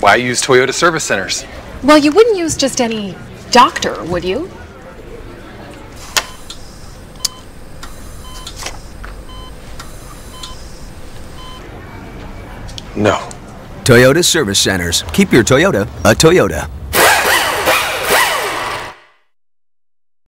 why use Toyota service centers? Well, you wouldn't use just any doctor, would you? No. Toyota Service Centers. Keep your Toyota a Toyota.